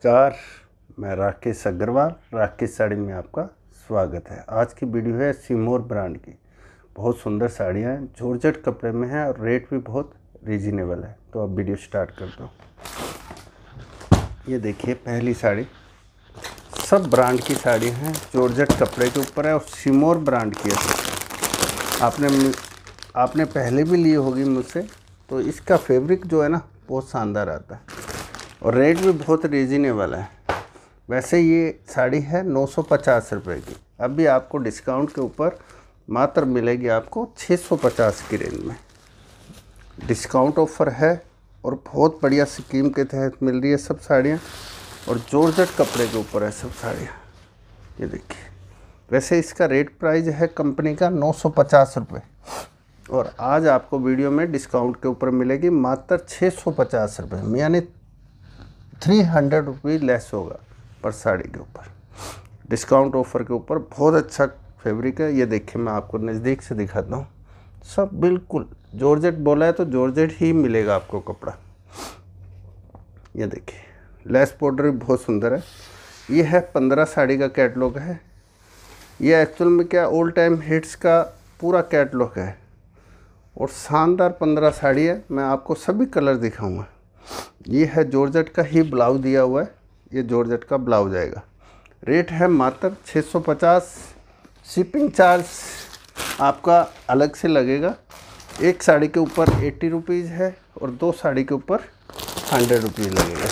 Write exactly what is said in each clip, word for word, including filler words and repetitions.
नमस्कार, मैं राकेश अग्रवाल। राकेश साड़ी में आपका स्वागत है। आज की वीडियो है सिमोर ब्रांड की। बहुत सुंदर साड़ियाँ हैं, जॉर्जेट कपड़े में है और रेट भी बहुत रीजनेबल है। तो अब वीडियो स्टार्ट करता हूँ। ये देखिए पहली साड़ी, सब ब्रांड की साड़ी हैं, जॉर्जेट कपड़े के ऊपर है और सिमोर ब्रांड की है। आपने आपने पहले भी ली होगी मुझसे, तो इसका फैब्रिक जो है ना बहुत शानदार आता है और रेट भी बहुत रीजनेबल है। वैसे ये साड़ी है नौ सौ पचास रुपये की, अभी आपको डिस्काउंट के ऊपर मात्र मिलेगी आपको छः सौ पचास की रेंज में। डिस्काउंट ऑफ़र है और बहुत बढ़िया स्कीम के तहत मिल रही है सब साड़ियाँ और जॉर्जेट कपड़े के ऊपर है सब साड़ियाँ। ये देखिए, वैसे इसका रेट प्राइस है कंपनी का नौ सौ पचास रुपये और आज आपको वीडियो में डिस्काउंट के ऊपर मिलेगी मात्र छः सौ पचास रुपये, यानी थ्री हंड्रेड रुपीज़ लेस होगा पर साड़ी के ऊपर। डिस्काउंट ऑफ़र के ऊपर बहुत अच्छा फैब्रिक है। ये देखिए, मैं आपको नज़दीक से दिखाता हूँ। सब बिल्कुल जॉर्जेट बोला है तो जॉर्जेट ही मिलेगा आपको कपड़ा। ये देखिए, लेस बॉर्डर भी बहुत सुंदर है। ये है पंद्रह साड़ी का कैटलॉग है। ये एक्चुअल में क्या ऑल टाइम हिट्स का पूरा कैटलॉग है और शानदार पंद्रह साड़ी है। मैं आपको सभी कलर दिखाऊंगा। ये है जॉर्जेट का ही ब्लाउज दिया हुआ है, ये जॉर्जेट का ब्लाउज आएगा। रेट है मात्र छः सौ पचास। शिपिंग चार्ज आपका अलग से लगेगा। एक साड़ी के ऊपर अस्सी रुपीज़ है और दो साड़ी के ऊपर हंड्रेड रुपीज़ लगेगा।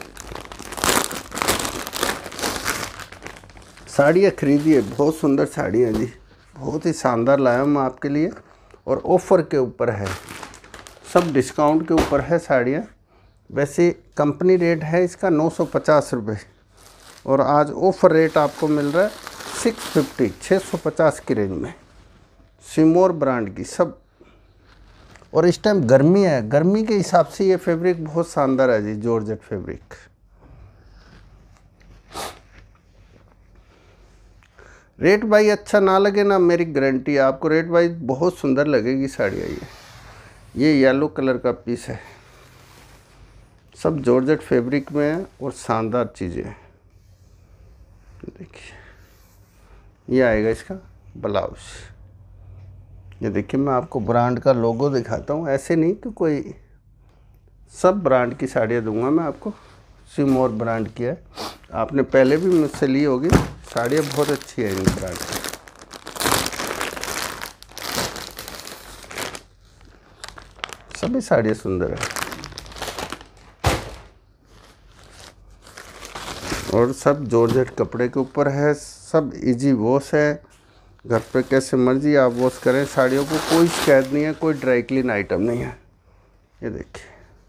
साड़ियाँ खरीदिए, बहुत सुंदर साड़ी है जी, बहुत ही शानदार लाया हूँ मैं आपके लिए और ऑफ़र के ऊपर है, सब डिस्काउंट के ऊपर है साड़ियाँ। वैसे कंपनी रेट है इसका नौ सौ पचास रुपये और आज ऑफ़र रेट आपको मिल रहा है सिक्स फिफ्टी, छः सौ पचास की रेंज में। सिमोर ब्रांड की सब, और इस टाइम गर्मी है, गर्मी के हिसाब से ये फैब्रिक बहुत शानदार है जी, जॉर्जेट फैब्रिक। रेट भाई अच्छा ना लगे ना, मेरी गारंटी है आपको रेट भाई बहुत सुंदर लगेगी साड़ी। ये ये येलो कलर का पीस है, सब जॉर्जेट फैब्रिक में है और शानदार चीज़ें हैं। देखिए, ये आएगा इसका ब्लाउज। ये देखिए, मैं आपको ब्रांड का लोगो दिखाता हूँ, ऐसे नहीं कि कोई, सब ब्रांड की साड़ियाँ दूंगा मैं आपको। सिमोर ब्रांड की है, आपने पहले भी मुझसे ली होगी। साड़ियाँ बहुत अच्छी है इन ब्रांड की। सभी साड़ियाँ सुंदर है और सब जॉर्जेट कपड़े के ऊपर है। सब इजी वॉश है, घर पे कैसे मर्जी आप वॉश करें साड़ियों को, कोई शिकायत नहीं है, कोई ड्राई क्लीन आइटम नहीं है। ये देखिए,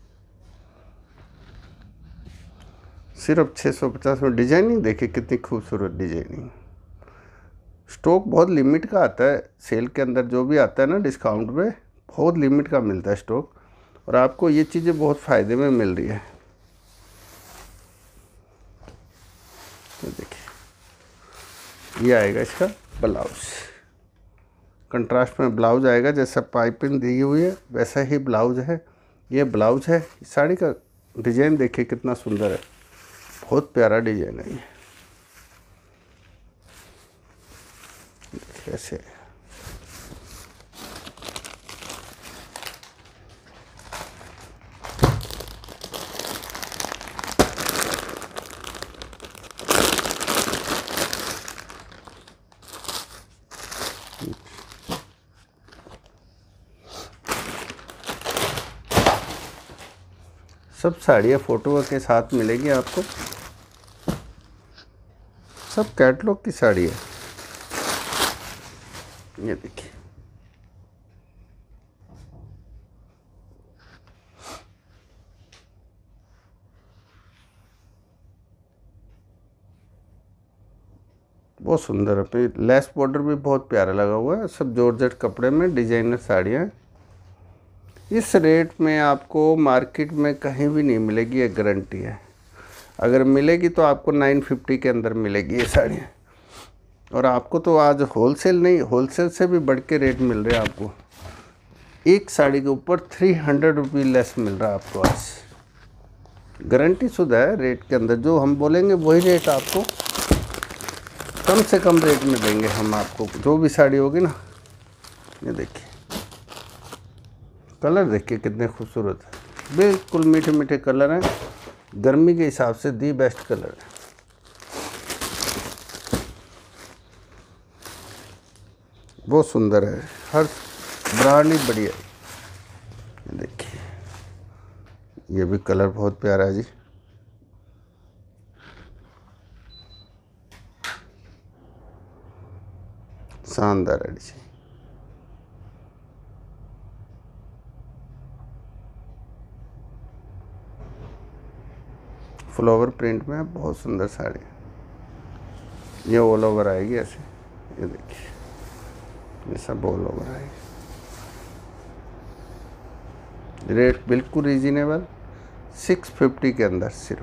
सिर्फ छः सौ पचास में। डिजाइनिंग देखिए कितनी खूबसूरत डिजाइनिंग। स्टॉक बहुत लिमिट का आता है, सेल के अंदर जो भी आता है ना डिस्काउंट पे, बहुत लिमिट का मिलता है स्टॉक और आपको ये चीज़ें बहुत फ़ायदे में मिल रही है। ये देखिए, ये आएगा इसका ब्लाउज, कंट्रास्ट में ब्लाउज आएगा। जैसा पाइपिंग दी हुई है वैसा ही ब्लाउज है। ये ब्लाउज है। साड़ी का डिज़ाइन देखिए कितना सुंदर है, बहुत प्यारा डिज़ाइन है ये। कैसे सब साड़ियाँ फ़ोटो के साथ मिलेगी आपको, सब कैटलॉग की साड़ी है। ये देखिए, बहुत सुंदर है। पे लेस बॉर्डर भी बहुत प्यारा लगा हुआ है। सब जॉर्जेट कपड़े में डिजाइनर साड़ियाँ। इस रेट में आपको मार्केट में कहीं भी नहीं मिलेगी, ये गारंटी है। अगर मिलेगी तो आपको नाइन फिफ्टी के अंदर मिलेगी ये साड़ियाँ, और आपको तो आज होलसेल नहीं, होलसेल से भी बढ़ के रेट मिल रहे हैं आपको। एक साड़ी के ऊपर थ्री हंड्रेड रुपीज़ लेस मिल रहा है आपको आज। गारंटी शुदा है। रेट के अंदर जो हम बोलेंगे वही रेट आपको कम से कम रेट में देंगे हम आपको। जो भी साड़ी होगी ना, ये देखिए कलर देखिए कितने खूबसूरत है, बिल्कुल मीठे मीठे कलर हैं। गर्मी के हिसाब से दी बेस्ट कलर है। बहुत सुंदर है, हर ब्रांड ही बढ़िया है। देखिए ये भी कलर बहुत प्यारा है जी। शानदार है जी। फ्लावर प्रिंट में बहुत सुंदर साड़ी है। ये ऑल ओवर आएगी ऐसे, ये देखिए ये सब ऑल ओवर आएगी। रेट बिल्कुल रीजनेबल, सिक्स फिफ्टी के अंदर सिर्फ।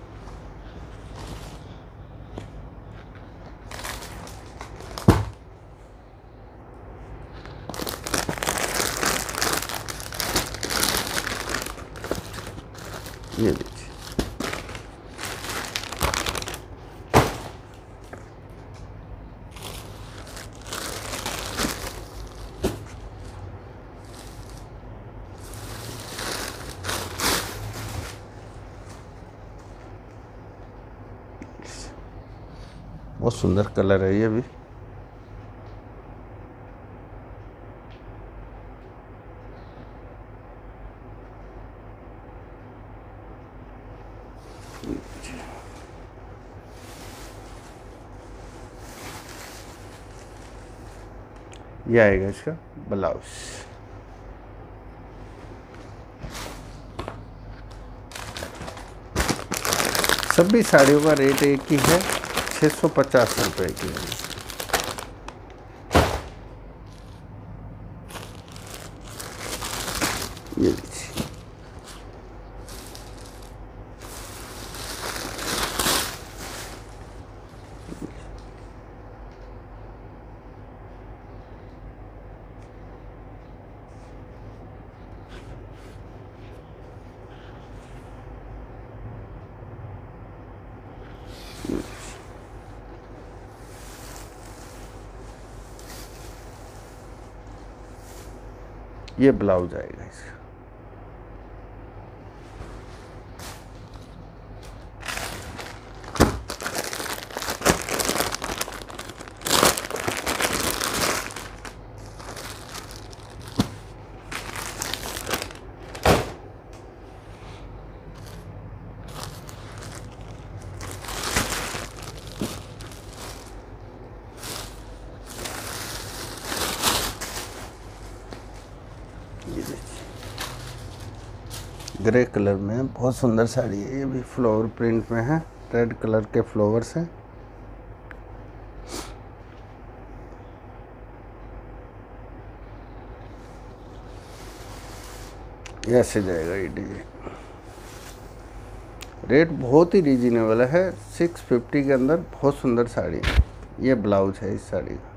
ये देखिए बहुत सुंदर कलर है ये भी। ये आएगा इसका ब्लाउज। सभी साड़ियों का रेट एक ही है, छः सौ पचास रुपये की है। ये लीजिए, ये ब्लाउज आएगा इसका। ग्रे कलर में बहुत सुंदर साड़ी है। ये भी फ्लावर प्रिंट में है, रेड कलर के फ्लावर्स हैं। ऐसे जाएगा ये डिजाइन। रेट बहुत ही रीजनेबल है, सिक्स फिफ्टी के अंदर बहुत सुंदर साड़ी है। ये ब्लाउज है इस साड़ी का।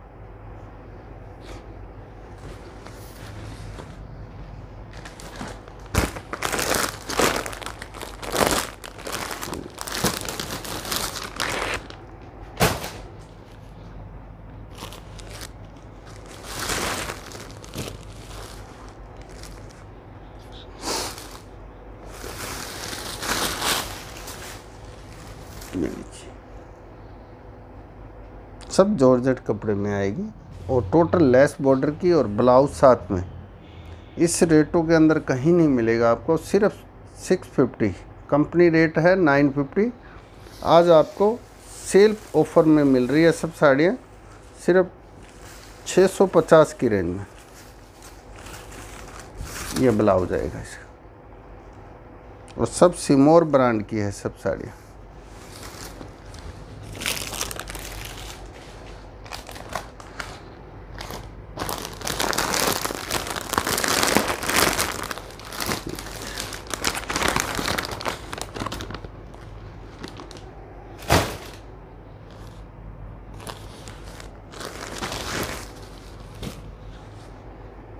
सब जॉर्जेट कपड़े में आएगी और टोटल लेस बॉर्डर की और ब्लाउज साथ में। इस रेटों के अंदर कहीं नहीं मिलेगा आपको, सिर्फ सिक्स फिफ्टी। कंपनी रेट है नाइन फिफ्टी। आज आपको सेल ऑफर में मिल रही है सब साड़ियाँ सिर्फ छः सौ पचास की रेंज में। ये ब्लाउज आएगा इसका और सब सिमोर ब्रांड की है सब साड़ियाँ।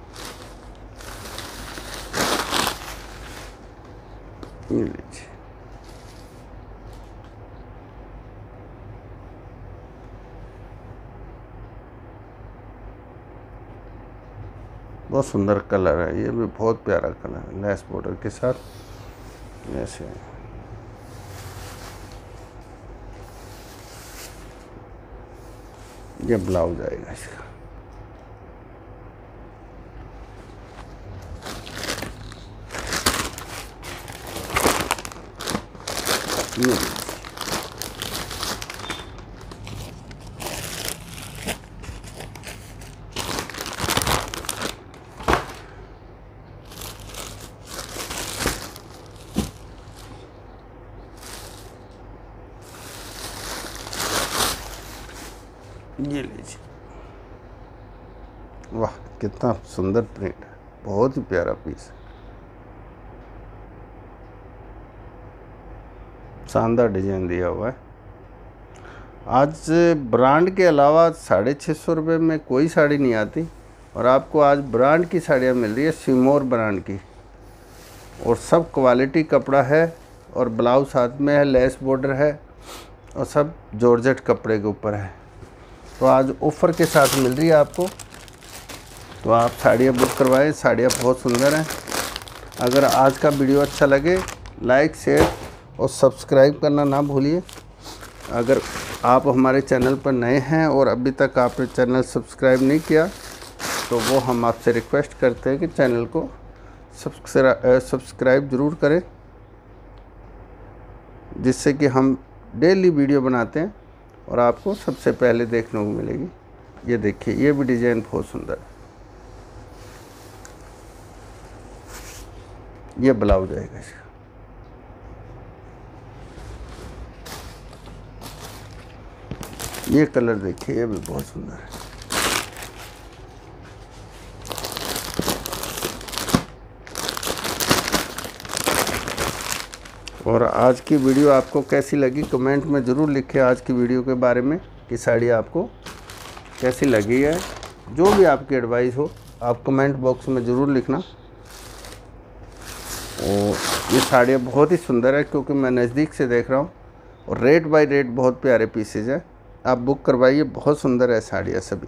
ये लीजिए, बहुत सुंदर कलर है, ये भी बहुत प्यारा कलर है, लेस बॉर्डर के साथ ऐसे। ये ब्लाउज आएगा इसका। ये ये लीजिए, वाह कितना सुंदर प्रिंट है, बहुत ही प्यारा पीस है, शानदार डिजाइन दिया हुआ है। आज ब्रांड के अलावा साढ़े छः सौ रुपये में कोई साड़ी नहीं आती, और आपको आज ब्रांड की साड़ियाँ मिल रही है, सिमोर ब्रांड की, और सब क्वालिटी कपड़ा है, और ब्लाउज साथ में है, लेस बॉर्डर है, और सब जॉर्जेट कपड़े के ऊपर है। तो आज ऑफ़र के साथ मिल रही है आपको, तो आप साड़ियाँ बुक करवाएं, साड़ियाँ बहुत सुंदर हैं। अगर आज का वीडियो अच्छा लगे, लाइक शेयर और सब्सक्राइब करना ना भूलिए। अगर आप हमारे चैनल पर नए हैं और अभी तक आपने चैनल सब्सक्राइब नहीं किया, तो वो हम आपसे रिक्वेस्ट करते हैं कि चैनल को सब्सक्राइब ज़रूर करें, जिससे कि हम डेली वीडियो बनाते हैं और आपको सबसे पहले देखने को मिलेगी। ये देखिए, ये भी डिज़ाइन बहुत सुंदर है। ये ब्लाउज आएगा इसका। ये कलर देखिए, ये भी बहुत सुंदर है। और आज की वीडियो आपको कैसी लगी, कमेंट में ज़रूर लिखें आज की वीडियो के बारे में कि साड़ी आपको कैसी लगी है। जो भी आपकी एडवाइस हो आप कमेंट बॉक्स में ज़रूर लिखना। और ये साड़ियाँ बहुत ही सुंदर है, क्योंकि मैं नज़दीक से देख रहा हूँ, और रेट बाय रेट बहुत प्यारे पीसेज है। आप बुक करवाइए, बहुत सुंदर है साड़ियाँ सभी।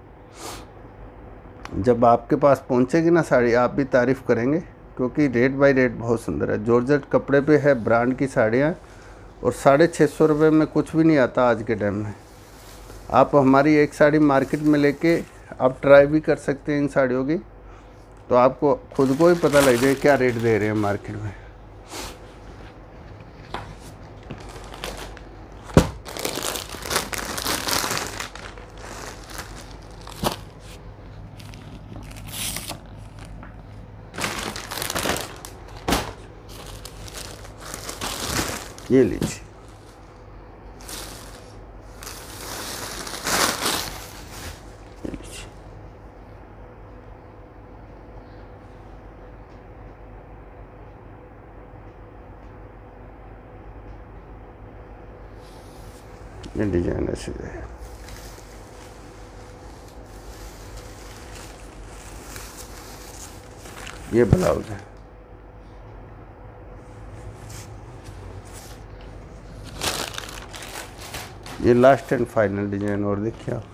जब आपके पास पहुँचेगी ना साड़ी, आप भी तारीफ़ करेंगे, क्योंकि रेट बाय रेट बहुत सुंदर है। जॉर्जेट कपड़े पे है, ब्रांड की साड़ियाँ, और साढ़े छः सौ रुपये में कुछ भी नहीं आता आज के टाइम में। आप हमारी एक साड़ी मार्केट में लेके आप ट्राई भी कर सकते हैं इन साड़ियों की, तो आपको खुद को ही पता लग जाए क्या रेट दे रहे हैं मार्केट में। ये लीजिए, ये लीजिए, ये डिजाइन ऐसे है। ये ब्लाउज है। ये लास्ट एंड फाइनल डिजाइन और देखिए आप।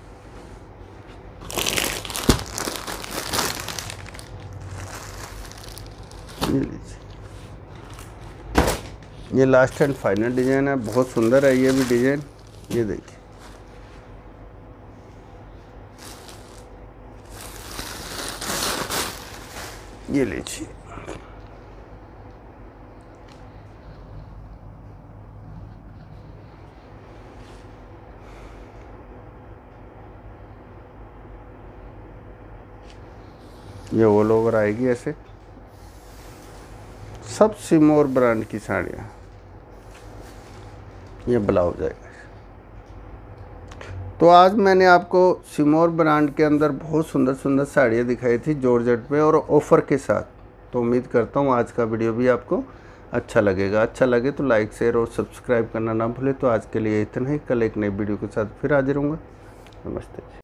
ये लीजिए, ये लास्ट एंड फाइनल डिजाइन है, बहुत सुंदर है ये भी डिजाइन। ये देखिए, ये लीजिए, ये ऑल ओवर आएगी ऐसे, सब सिमोर ब्रांड की साड़ियाँ। ये ब्लाउज आएगा। तो आज मैंने आपको सिमोर ब्रांड के अंदर बहुत सुंदर सुंदर साड़ियाँ दिखाई थी जॉर्जेट पे, और ऑफ़र के साथ। तो उम्मीद करता हूँ आज का वीडियो भी आपको अच्छा लगेगा। अच्छा लगे तो लाइक शेयर और सब्सक्राइब करना ना भूलें। तो आज के लिए इतना ही, कल एक नई वीडियो के साथ फिर हाजिर होऊंगा। नमस्ते।